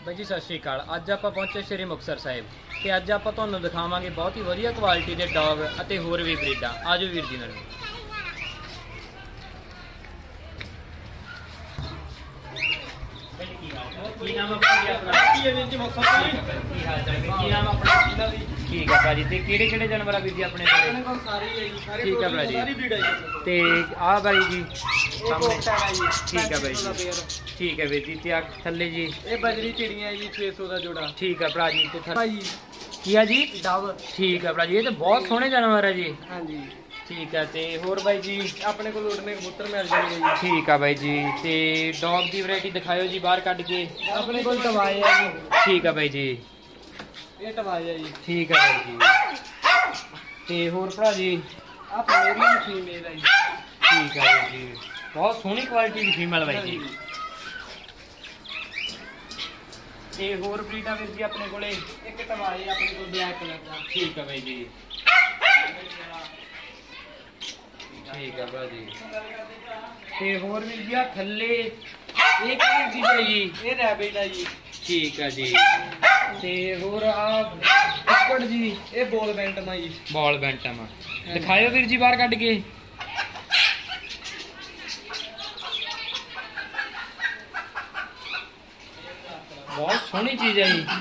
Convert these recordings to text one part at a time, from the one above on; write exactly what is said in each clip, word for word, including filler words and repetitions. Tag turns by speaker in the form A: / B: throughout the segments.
A: ਬਾਈ ਜੀ ਸਤਿ ਸ਼੍ਰੀ ਅਕਾਲ। ਅੱਜ ਆਪਾਂ ਪਹੁੰਚੇ ਸ਼੍ਰੀ ਮੁਕਤਸਰ ਸਾਹਿਬ ਤੇ ਅੱਜ ਆਪਾਂ ਤੁਹਾਨੂੰ ਦਿਖਾਵਾਂਗੇ ਬਹੁਤ ਹੀ ਵਧੀਆ ਕੁਆਲਿਟੀ ਦੇ ਡੌਗ ਅਤੇ ਹੋਰ ਵੀ ਬਰੀਡਾਂ। ਆਜੋ ਵੀਰ ਜੀ ਨਾਲ। ਕੀ ਨਾਮ ਆਪਣਾ? ਕੀ ਹੈ ਵੀਰ ਜੀ ਮੁਕਤਸਰ ਤੋਂ? ਕੀ ਹਾਲ ਚਾਲ ਹੈ? ਕੀ ਨਾਮ ਆਪਣਾ? ਠੀਕ ਹੈ ਭਾਜੀ। ਤੇ ਕਿਹੜੇ ਕਿਹੜੇ ਜਾਨਵਰ ਆ ਵੀਰ ਜੀ ਆਪਣੇ ਕੋਲ? ਆਪਣੇ ਕੋਲ ਸਾਰੇ ਹੀ ਹੈ ਜੀ, ਸਾਰੇ ਠੀਕ ਹੈ ਭਾਜੀ। ਸਾਰੀ ਬਰੀਡ ਹੈ ਜੀ। ਤੇ ਆਹ ਬਾਈ ਜੀ ਸਾਹਮਣੇ ਠੀਕ ਹੈ ਬਾਈ ਜੀ। ਠੀਕ ਹੈ ਵੀਰ ਜੀ। ਤੇ ਆ ਥੱਲੇ ਜੀ ਇਹ ਬਜਰੀ ਚਿੜੀਆਂ ਜੀ ਛੇ ਸੌ ਦਾ ਜੋੜਾ। ਠੀਕ ਹੈ ਭਰਾ ਜੀ। ਤੇ ਥੱਲੇ ਕੀ ਆ ਜੀ? ਡਵ। ਠੀਕ ਹੈ ਭਰਾ ਜੀ। ਇਹ ਤਾਂ ਬਹੁਤ ਸੋਹਣੇ ਜਾਨਵਰ ਹੈ ਜੀ। ਹਾਂਜੀ ਠੀਕ ਹੈ। ਤੇ ਹੋਰ ਬਾਈ ਜੀ ਆਪਣੇ ਕੋਲ ਉਡਨੇ ਕਬੂਤਰ ਮਿਲ ਜਾਣਗੇ ਜੀ। ਠੀਕ ਆ ਬਾਈ ਜੀ। ਤੇ ਡੌਗ ਦੀ ਵੈਰਾਈਟੀ ਦਿਖਾਇਓ ਜੀ ਬਾਹਰ ਕੱਢ ਕੇ। ਆਪਣੇ ਕੋਲ ਟਵਾਏ ਆ ਜੀ। ਠੀਕ ਆ ਬਾਈ ਜੀ। ਇਹ ਟਵਾਏ ਆ ਜੀ। ਠੀਕ ਆ ਬਾਈ ਜੀ। ਤੇ ਹੋਰ ਭਰਾ ਜੀ ਆ ਪਲੇਰੀਅਨ ਫੀਮੇਲ ਹੈ ਜੀ। ਠੀਕ ਆ ਬਾਈ ਜੀ। ਬਹੁਤ ਸੋਹਣੀ ਕੁਆਲਿਟੀ ਦੀ ਫੀਮੇਲ ਬਾਈ ਜੀ। ਤੇ ਹੋਰ ਬਰੀਡਾਂ ਵੀਰ ਜੀ ਆਪਣੇ ਕੋਲੇ ਇੱਕ ਟਵਾਏ ਆਪਣੇ ਕੋਲ ਬਲੈਕ ਕਲਰ ਦਾ। ਠੀਕ ਆ ਬਾਈ ਜੀ। ਠੀਕ ਹੈ ਭਾਜੀ। ਤੇ ਹੋਰ ਵੀ ਜੀ ਆ ਥੱਲੇ ਇਹ ਕੀ ਚੀਜ਼ ਹੈ ਜੀ? ਇਹ ਰੈਬਿਟ ਹੈ ਜੀ। ਠੀਕ ਹੈ ਜੀ। ਤੇ ਹੋਰ ਆ ਕੁੱਕੜ ਜੀ ਇਹ ਬੋਲ ਬੈਂਟਮ ਆ ਜੀ। ਬੋਲ ਬੈਂਟਮ ਦਿਖਾਇਓ ਵੀਰ ਜੀ ਬਾਹਰ ਕੱਢ ਕੇ। ਬਹੁਤ ਸੋਹਣੀ ਚੀਜ਼ ਹੈ ਜੀ।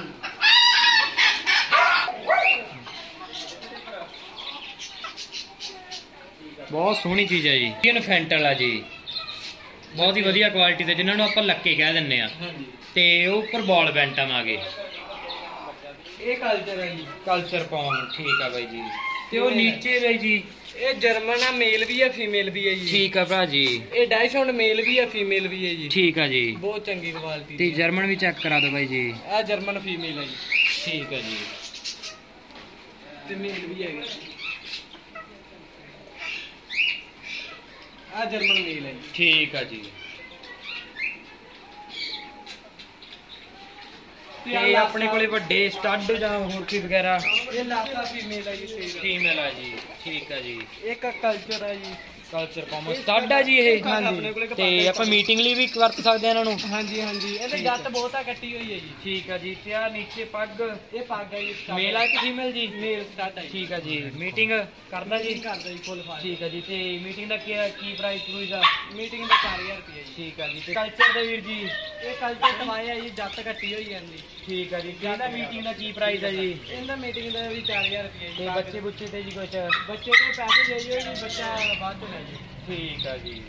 A: ਬਹੁਤ ਸੋਹਣੀ ਚੀਜ਼ ਹੈ ਜੀ। ਇੰਡੀਅਨ ਫੈਂਟਲ ਆ ਜੀ। ਬਹੁਤ ਹੀ ਵਧੀਆ ਕੁਆਲਿਟੀ ਦੇ ਜਿਨ੍ਹਾਂ ਨੂੰ ਆਪਾਂ ਲੱਕੇ ਕਹਿ ਦਿੰਨੇ ਆ। ਤੇ ਉਹ ਉੱਪਰ ਬਾਲ ਬੈਂਟਮ ਆ ਗਏ। ਇਹ ਕਲਚਰ ਹੈ ਜੀ। ਕਲਚਰ ਪੌਨ। ਠੀਕ ਆ ਬਾਈ ਜੀ। ਤੇ ਉਹ ਨੀਚੇ ਬਾਈ ਜੀ ਇਹ ਜਰਮਨ ਆ, ਮੇਲ ਵੀ ਆ ਫੀਮੇਲ ਵੀ ਹੈ ਜੀ। ਠੀਕ ਆ ਭਰਾ ਜੀ। ਇਹ ਡਾਈਸ਼ਾਉਂਡ ਮੇਲ ਵੀ ਆ ਫੀਮੇਲ ਵੀ ਹੈ ਜੀ। ਠੀਕ ਆ ਜੀ। ਬਹੁਤ ਚੰਗੀ ਕੁਆਲਿਟੀ। ਤੇ ਜਰਮਨ ਵੀ ਚੈੱਕ ਕਰਾ ਦਿਓ ਬਾਈ ਜੀ। ਆ ਜਰਮਨ ਫੀਮੇਲ ਹੈ ਜੀ। ਠੀਕ ਆ ਜੀ। ਤੇ ਮੇਲ ਵੀ ਹੈਗੇ। ਆ ਜਰਮਨ ਮੇਲ ਹੈ। ਠੀਕ ਆ ਜੀ। ਤੇ ਆਪਣੇ ਕੋਲੇ ਵੱਡੇ ਸਟੱਡ ਜਾਂ ਹੋਰ ਕੀ ਵਗੈਰਾ? ਇਹ ਲਾਸਾ ਫੀਮੇਲ ਹੈ ਜੀ। ਫੀਮੇਲ ਆ ਜੀ। ਠੀਕ ਆ ਜੀ। ਇੱਕ ਕਲਚਰ ਆ ਜੀ। ਕਲਚਰ ਕਾਮਨ ਸਟੱਡ ਆ ਜੀ ਇਹ। ਤੇ ਆਪਾਂ ਮੀਟਿੰਗ ਲਈ ਵੀ ਵਰਤ ਸਕਦੇ ਆ ਇਹਨਾਂ ਨੂੰ। ਹਾਂਜੀ ਹਾਂਜੀ। ਇਹਦੇ ਜੱਟ ਬਹੁਤ ਆ ਕੱਟੀ ਹੋਈ ਹੈ ਜੀ। ਠੀਕ ਆ ਜੀ। ਤੇ ਆ ਨੀਚੇ ਪੱਗ ਇਹ ਪੱਗ ਹੈ ਜੀ। ਮੇਲ ਆ ਕਿ ਫੀਮੇਲ ਜੀ? ਮੇਲ ਸਟੱਡ ਹੈ। ਠੀਕ ਆ ਜੀ। ਮੀਟਿੰਗ ਕਰਦਾ ਜੀ? ਕਰਦਾ ਜੀ ਫੁੱਲ ਫਾਰ। ਠੀਕ ਆ ਜੀ। ਤੇ ਮੀਟਿੰਗ ਦਾ ਕੀ ਕੀ ਪ੍ਰਾਈਸ ਪ੍ਰਾਈਸ ਆ? ਮੀਟਿੰਗ ਦਾ ਚਾਰ ਹਜ਼ਾਰ ਰੁਪਏ ਜੀ। ਠੀਕ ਆ ਜੀ। ਤੇ ਕਲਚਰ ਦੇ ਵੀਰ ਜੀ ਇਹ ਕਲਚਰ ਟਵਾਏ ਆ ਜੀ। ਜੱਟ ਕੱਟੀ ਹੋਈ ਜਾਂਦੀ। ਠੀਕ ਆ ਜੀ। ਇਹਦਾ ਮੀਟਿੰਗ ਦਾ ਕੀ ਪ੍ਰਾਈਸ ਹੈ ਜੀ? ਇਹਦਾ ਮੀਟਿੰਗ ਦਾ ਵੀ ਚਾਰ ਹਜ਼ਾਰ ਰੁਪਏ ਜੀ। ਤੇ ਬੱਚੇ ਬੁੱਚੇ ਤੇ ਜੀ ਕੁਛ ਬੱਚੇ ਕੋਲ ਪੈਸੇ ਜਾਈਏ ਜੀ। ਬੱਚਾ ਵੱਧ ਹੈ ਜੀ। ਠੀਕ ਆ ਜੀ।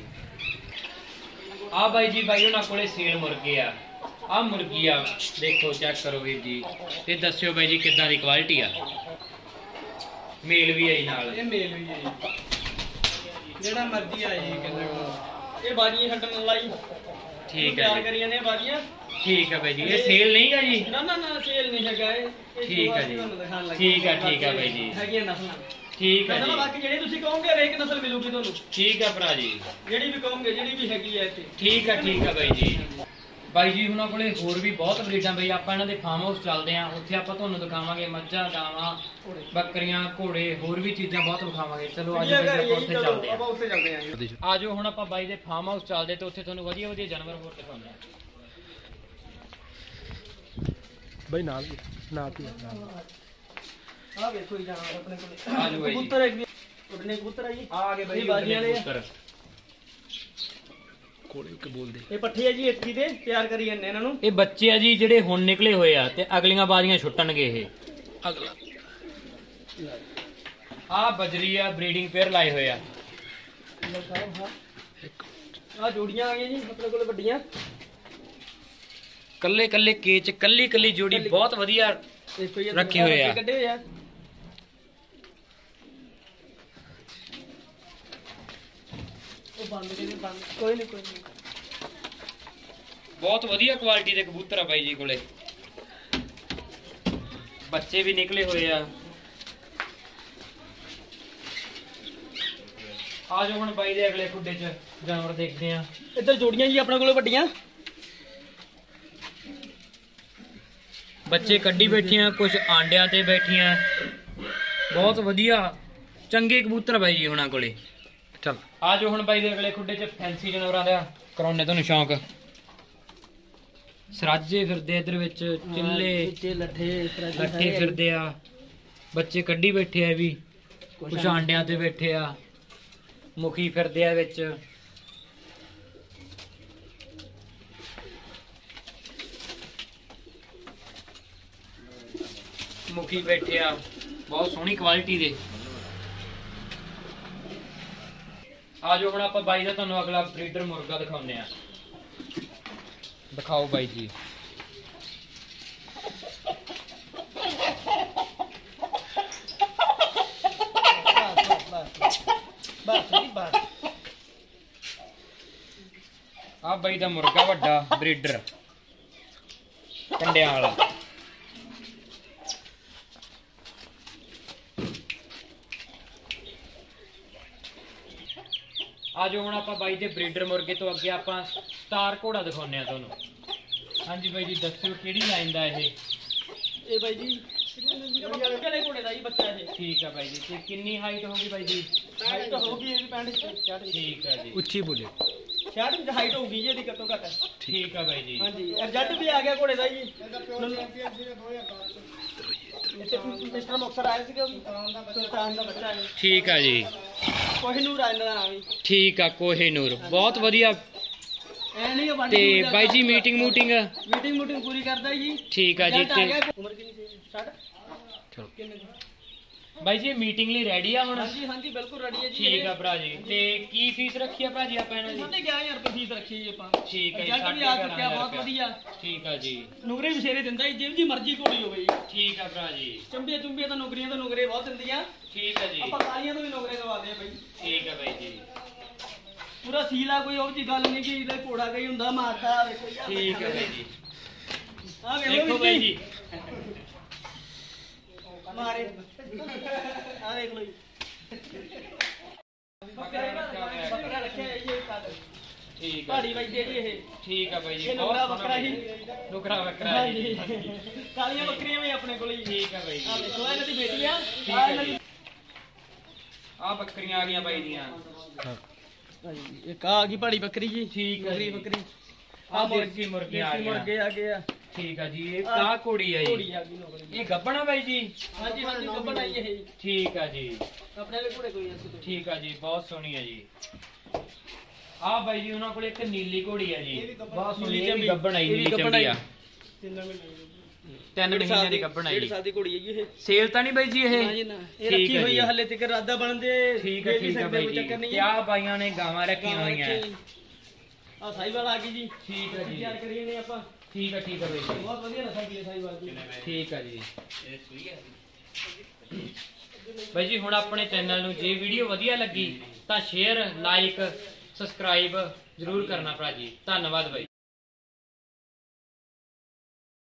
A: ਆ ਬਾਈ ਜੀ ਬਾਈ ਉਹਨਾਂ ਕੋਲੇ ਸੇਲ ਮੁਰਗੇ ਆ। ਆ ਮੁਰਗੀ ਆ ਦੇਖੋ ਚੈੱਕ ਕਰੋ ਵੀਰ ਜੀ। ਤੇ ਦੱਸਿਓ ਬਾਈ ਜੀ ਕਿੱਦਾਂ ਦੀ ਕੁਆਲਿਟੀ ਆ। ਮੇਲ ਵੀ ਆਈ ਨਾਲ। ਇਹ ਮੇਲ ਵੀ ਹੈ ਜੀ। ਜਿਹੜਾ ਮਰਜ਼ੀ ਆ ਜੀ ਕਹਿੰਦੇ ਇਹ ਬਾਜੀਆਂ ਛੱਡਣ ਵਾਲਾ ਜੀ। ਠੀਕ ਹੈ ਤਿਆਰ ਕਰੀ ਜਾਂਦੇ ਆ ਬਾਜੀਆਂ। ਠੀਕ ਹੈ ਬਾਈ ਜੀ। ਇਹ ਸੇਲ ਨਹੀਂ ਹੈ ਜੀ? ਨਾ ਨਾ ਨਾ ਸੇਲ ਨਹੀਂ ਹੈਗਾ ਇਹ। ਠੀਕ ਹੈ ਜੀ। ਠੀਕ ਹੈ ਠੀਕ ਹੈ ਬਾਈ ਜੀ। ਹੈਗੀਆਂ ਨਸਲਾਂ। ਠੀਕ ਹੈ ਜੀ। ਬਾਕੀ ਜਿਹੜੀ ਤੁਸੀਂ ਕਹੋਗੇ ਹਰੇਕ ਨਸਲ ਮਿਲੂਗੀ ਤੁਹਾਨੂੰ। ਠੀਕ ਹੈ ਭਰਾ ਜੀ। ਜਿਹੜੀ ਵੀ ਕਹੋਗੇ ਜਿਹੜੀ ਵੀ ਹੈਗੀ ਹੈ ਇੱਥੇ। ਠੀਕ ਹੈ ਠੀਕ ਹੈ ਬਾਈ ਜੀ। ਬਾਈ ਜੀ ਉਹਨਾਂ ਕੋਲੇ ਹੋਰ ਵੀ ਬਹੁਤ ਬਰੀਡਾਂ ਬਈ। ਆਪਾਂ ਇਹਨਾਂ ਦੇ ਫਾਰਮ ਹਾਊਸ ਚੱਲਦੇ ਆ। ਉੱਥੇ ਆਪਾਂ ਤੁਹਾਨੂੰ ਦਿਖਾਵਾਂਗੇ ਮੱਝਾਂ ਗਾਵਾਂ ਬੱਕਰੀਆਂ ਘੋੜੇ ਹੋਰ ਵੀ ਚੀਜ਼ਾਂ ਬਹੁਤ ਵਿਖਾਵਾਂਗੇ। ਚਲੋ ਅੱਜ ਆਪਾਂ ਉੱਥੇ ਚੱਲਦੇ ਆ। ਆਪਾਂ ਉੱਥੇ ਚੱਲਦੇ ਆ। ਆਜੋ ਹੁਣ ਆਪਾਂ ਬਾਈ ਦੇ ਫਾਰਮ ਹਾਊਸ ਚੱਲਦੇ ਤੇ ਉੱਥੇ ਤੁਹਾਨੂੰ ਵਧੀਆ ਵਧੀਆ ਜਾਨਵਰ ਹੋਰ ਦਿਖਾਉਂਦੇ ਆ। ਬਈ ਨਾਲ ਨਾਲ ਹੀ ਆ ਵੇਖੋ ਜੀ ਜਾਨਵਰ ਆਪਣੇ ਕੋਲੇ। ਆਜੋ ਬਾਈ ਜੀ। ਕਬੂਤਰ ਇੱਕ ਉਡਨੇ ਕਬੂਤਰ ਆ ਜੀ। ਆ ਗਏ ਬਾਈ ਬਾਜੀਆਂ ਵਾਲੇ ਕਬੂਤਰ ਕੋਲੇ ਇੱਕ ਬੋਲਦੇ। ਇਹ ਪੱਠੇ ਆ ਜੀ ਇੱਥੇ ਦੇ ਤਿਆਰ ਕਰੀ ਜਾਂਦੇ ਇਹਨਾਂ ਨੂੰ। ਇਹ ਬੱਚੇ ਆ ਜੀ ਜਿਹੜੇ ਹੁਣ ਨਿਕਲੇ ਹੋਏ ਆ ਤੇ ਅਗਲੀਆਂ ਬਾਜ਼ੀਆਂ ਛੁੱਟਣਗੇ ਇਹ। ਅਗਲਾ ਆ ਬਜਰੀ ਆ ਬਰੀਡਿੰਗ ਪੇਅਰ ਲਾਏ ਹੋਏ ਆ। ਆ ਜੋੜੀਆਂ ਆ ਗਈਆਂ ਜੀ ਆਪਣੇ ਕੋਲ ਵੱਡੀਆਂ। ਕੱਲੇ ਕੱਲੇ ਕੇਚ ਕੱਲੀ ਕੱਲੀ ਜੋੜੀ ਬਹੁਤ ਵਧੀਆ ਰੱਖੇ ਹੋਏ ਆ। ਕੱਢੇ ਹੋਏ ਆ। ਉਹ ਬੰਦ ਕਿਵੇਂ ਬੰਦ? ਕੋਈ ਨਹੀਂ ਕੋਈ ਨਹੀਂ। ਬਹੁਤ ਵਧੀਆ ਕੁਆਲਿਟੀ ਦੇ ਕਬੂਤਰ ਆ ਬਾਈ ਜੀ ਕੋਲੇ। ਬੱਚੇ ਵੀ ਨਿਕਲੇ ਹੋਏ ਆ। ਆਜੋ ਹੁਣ ਬਾਈ ਦੇ ਅਗਲੇ ਖੁੱਡੇ 'ਚ ਜਾਨਵਰ ਦੇਖਦੇ ਆ। ਇੱਧਰ ਜੋੜੀਆਂ ਜੀ ਆਪਣੇ ਕੋਲੇ ਵੱਡੀਆਂ। ਬੱਚੇ ਕੱਢੀ ਬੈਠੀਆਂ ਕੁਝ ਆਂਡਿਆਂ ਤੇ ਬੈਠੀਆਂ। ਬਹੁਤ ਵਧੀਆ ਚੰਗੇ ਕਬੂਤਰ ਬਾਈ ਜੀ ਉਹਨਾਂ ਕੋਲੇ। चल आज हुण बाई दे अगले खुडे च फैंसी जानवरां दा कराउने तुहानूं शौक। ਸਰਾਜੇ ਫਿਰਦੇ ਇਧਰ ਵਿੱਚ, ਚਿੱਲੇ
B: ਲੱਠੇ
A: ਲੱਠੇ ਫਿਰਦੇ ਆ, ਬੱਚੇ ਕੱਢੀ ਬੈਠੇ ਆ ਵੀ, ਕੁਛ ਆਂਡਿਆਂ ਤੇ ਬੈਠੇ ਆ, ਮੁਖੀ ਫਿਰਦੇ ਆ ਵਿੱਚ। ਮੁਖੀ ਬੈਠੇ ਆ ਬਹੁਤ ਸੋਹਣੀ ਕੁਆਲਿਟੀ ਦੇ। ਆ ਜਾਓ ਹੁਣ ਆਪਾਂ ਬਾਈ ਦਾ ਤੁਹਾਨੂੰ ਅਗਲਾ ਬਰੀਡਰ ਮੁਰਗਾ ਦਿਖਾਉਂਦੇ ਆ। ਦਿਖਾਓ ਬਾਈ ਜੀ। ਆ ਬਾਈ ਦਾ ਮੁਰਗਾ ਵੱਡਾ ਬਰੀਡਰ ਕੰਡਿਆਂ ਵਾਲਾ। ਆ ਜਾਓ ਹੁਣ ਆਪਾਂ ਬਾਈ ਦੇ ਬਰੀਡਰ ਮੁਰਗੇ ਤੋਂ ਅੱਗੇ ਆਪਾਂ ਸਟਾਰ ਘੋੜਾ ਦਿਖਾਉਂਦੇ ਆ ਤੁਹਾਨੂੰ। ਹਾਂਜੀ ਬਾਈ ਜੀ ਦੱਸਿਓ ਕਿਹੜੀ ਲਾਈਨ ਦਾ ਇਹ?
B: ਇਹ ਬਾਈ ਜੀ ਕਿਹੜੇ ਘੋੜੇ ਦਾ ਜੀ ਬੱਚਾ ਇਹ?
A: ਠੀਕ ਆ ਬਾਈ ਜੀ। ਤੇ ਕਿੰਨੀ ਹਾਈਟ ਹੋਗੀ ਬਾਈ ਜੀ?
B: ਹਾਈਟ ਹੋਗੀ ਇਹਦੀ ਪੈਂਹਠ ਛਿਆਹਠ।
A: ਠੀਕ ਆ ਜੀ।
C: ਉੱਚੀ ਬੋਲੇ।
B: ਛਿਆਹਠ ਇੰਚ ਹਾਈਟ ਹੋਊਗੀ ਜੀ ਇਹਦੀ ਘੱਟੋ ਘੱਟ।
A: ਠੀਕ ਆ ਬਾਈ ਜੀ।
B: ਹਾਂਜੀ ਰਿਜ਼ਲਟ ਵੀ ਆ ਗਿਆ ਘੋੜੇ ਦਾ ਜੀ। ਮਿਸਟਰ ਮੁਕਤਸਰ ਆਇਆ ਸੀਗਾ ਸੁਲਤਾਨ ਦਾ ਬੱਚਾ ਹੈ।
A: ਠੀਕ ਆ ਜੀ।
B: ਕੋਹਿਨੂਰ ਆ ਇਹਨਾਂ ਦਾ ਨਾਮ ਜੀ।
A: ਠੀਕ ਆ ਕੋਹਿਨੂਰ ਬਹੁਤ ਵਧੀਆ।
B: ਐ ਨਹੀਂ ਉਹ
A: ਤੇ ਬਾਈ ਜੀ ਮੀਟਿੰਗ ਮੂਟਿੰਗ
B: ਮੀਟਿੰਗ ਮੂਟਿੰਗ ਪੂਰੀ ਕਰਦਾ ਜੀ।
A: ਠੀਕ ਆ ਜੀ। ਤੇ
B: ਉਮਰ ਕਿੰਨੀ ਸੀ? ਸੱਠ।
A: ਚਲੋ
B: ਕਿੰਨੇ ਦੀ?
A: ਬਾਈ ਜੀ ਮੀਟਿੰਗ ਲਈ ਰੈਡੀ ਆ ਹੁਣ?
B: ਹਾਂਜੀ ਹਾਂਜੀ ਬਿਲਕੁਲ ਰੈਡੀ ਹੈ ਜੀ।
A: ਠੀਕ ਆ ਭਰਾ ਜੀ। ਤੇ ਕੀ ਫੀਸ ਰੱਖੀ ਆ ਭਰਾ ਜੀ ਆਪਾਂ ਇਹਨਾਂ ਦੀ?
B: ਸਾਢੇ ਗਿਆਰਾਂ ਹਜ਼ਾਰ ਰੁਪਏ ਫੀਸ ਰੱਖੀ ਜੀ ਆਪਾਂ।
A: ਠੀਕ ਹੈ ਜੀ।
B: ਰਿਜ਼ਲਟ ਵੀ ਆ ਚੁੱਕਿਆ ਬਹੁਤ ਵਧੀਆ।
A: ਠੀਕ ਆ ਜੀ।
B: ਨੁਕਰੇ ਵਿਸ਼ੇਰੇ ਦਿੰਦਾ ਜੀ ਜਿਹੋ ਜੀ ਮਰਜ਼ੀ ਘੋੜੀ ਹੋਵੇ ਜੀ।
A: ਠੀਕ ਆ ਭਰਾ ਜੀ।
B: ਚੰਬੀਆਂ ਚੁੰਬੀਆਂ ਤਾਂ ਨੌਕਰੀਆਂ ਤਾਂ ਨੌਕਰੇ ਬਹੁਤ ਦਿੰਦੀਆਂ।
A: ਠੀਕ ਆ ਜੀ।
B: ਆਪਾਂ ਕਾਲੀਆਂ ਤੋਂ ਵੀ ਨੌਕਰੇ ਦਵਾਦੇ ਆ ਬਾਈ।
A: ਠੀਕ ਆ ਬਾਈ ਜੀ।
B: ਪੂਰਾ ਸੀਲਾ ਕੋਈ ਉਹ ਜੀ ਗੱਲ ਨਹੀਂ ਕਿ ਇਹਦਾ ਘੋੜਾ ਕਈ ਹੁੰਦਾ ਮਾਰਦਾ ਵੇਖੋ ਜੀ।
A: ਠੀਕ ਆ ਬਾਈ ਜੀ।
B: ਆ
A: ਦੇਖੋ ਬਾਈ ਜੀ।
B: ਮਾਰੇ ਆ ਦੇਖ ਲਓ ਜੀ। ਬੱਕਰਾ ਰੱਖਿਆ ਜੀ ਇਹ ਕੱਲ।
A: ਠੀਕ ਆ
B: ਪਹਾੜੀ ਬਾਈ ਜਿਹੜੀ ਇਹ।
A: ਠੀਕ ਆ ਬਾਈ ਜੀ।
B: ਇਹ ਨੁਕਰਾ ਬੱਕਰਾ ਹੀ।
A: ਨੁਕਰਾ ਬੱਕਰਾ
B: ਹਾਂਜੀ ਕਾਲੀਆਂ ਬੱਕਰੀਆਂ ਵੀ ਆਪਣੇ ਕੋਲ ਹੀ।
A: ਠੀਕ ਆ ਬਾਈ ਜੀ।
B: ਆ ਦੇਖੋ ਇਹਨਾਂ ਦੀ ਬੇਟੀ ਆ।
A: ਠੀਕ ਆ ਜੀ। ਆ ਬੱਕਰੀਆਂ ਆ ਗਈਆਂ ਬਾਈ ਦੀਆਂ।
B: ਹਾਂਜੀ ਇੱਕ ਆ ਗਈ ਪਹਾੜੀ ਬੱਕਰੀ ਜੀ।
A: ਠੀਕ ਆ ਜੀ।
B: ਬੱਕਰੀ
A: ਆ ਦੇਸੀ ਮੁਰਗੇ ਆ
B: ਦੇਸੀ
A: ਗਏ।
B: ਮੁਰਗੇ ਆ ਗਏ ਆ।
A: ਠੀਕ ਆ ਜੀ। ਇਹ ਕਾ ਘੋੜੀ ਆ
B: ਘੋੜੀ
A: ਜੀ?
B: ਆ ਗਈ ਨੌਕਰੀ।
A: ਇਹ ਗੱਬਣਾ ਬਾਈ ਜੀ?
B: ਹਾਂਜੀ ਹਾਂਜੀ ਗੱਬੜ ਆਈ ਇਹ।
A: ਠੀਕ ਆ ਜੀ।
B: ਆਪਣੇ ਵਾਲੇ ਘੋੜੇ ਕੋਈ ਅਸੀਂ ਤੋਂ।
A: ਠੀਕ ਆ ਜੀ। ਬਹੁਤ ਸੋਹਣੀ ਆ ਜੀ। ਆ ਬਾਈ ਜੀ ਉਹਨਾਂ ਕੋਲ ਇੱਕ ਨੀਲੀ ਘੋੜੀ ਆ ਜੀ ਬਹੁਤ ਸੋਹਣੀ। ਇਹ ਵੀ ਗੱਬਣ ਆਈ ਨੀਲੀ ਚੰਬੀ ਆ। ਤਿੰਨ ਮਹੀਨਿਆਂ ਦੀ ਗੱਬਣ ਆਈ।
B: ਡੇਢ ਸਾਲ ਦੀ ਘੋੜੀ ਹੈ ਜੀ ਇਹ।
A: ਸੇਲ ਤਾਂ ਨਹੀਂ ਬਾਈ ਜੀ ਇਹ?
B: ਹਾਂਜੀ ਨਾ ਇਹ ਰੱਖੀ ਹੋਈ ਆ ਹਲੇ ਤੱਕ ਰਾਦਾ ਬਣਦੇ।
A: ਠੀਕ ਆ ਠੀਕ ਆ ਬਾਈ ਜੀ। ਤੇ ਆ ਬਾਈਆਂ ਨੇ ਗਾਵਾਂ ਰੱਖੀਆਂ ਹੋਈਆਂ।
B: ਆ ਸਾਈਵਾਲ ਆ ਗਈ ਜੀ।
A: ਠੀਕ ਆ ਜੀ।
B: ਤਿਆਰ ਕਰੀਏ ਨੇ ਆਪਾਂ।
A: ਠੀਕ ਆ ਠੀਕ ਆ ਬਾਈ ਜੀ।
B: ਬਹੁਤ ਵਧੀਆ ਨਸਲ ਦੀ ਸਾਈਵਾਲ ਦੀ।
A: ਠੀਕ ਆ ਜੀ। ਬਾਈ ਜੀ ਹੁਣ ਆਪਣੇ ਚੈਨਲ ਨੂੰ ਜੇ ਵੀਡੀਓ ਵਧੀਆ ਲੱਗੀ ਤਾਂ ਸ਼ੇਅਰ ਲਾਈਕ ਸਬਸਕ੍ਰਾਈਬ ਜ਼ਰੂਰ ਕਰਨਾ ਭਰਾ ਜੀ। ਧੰਨਵਾਦ ਬਾਈ।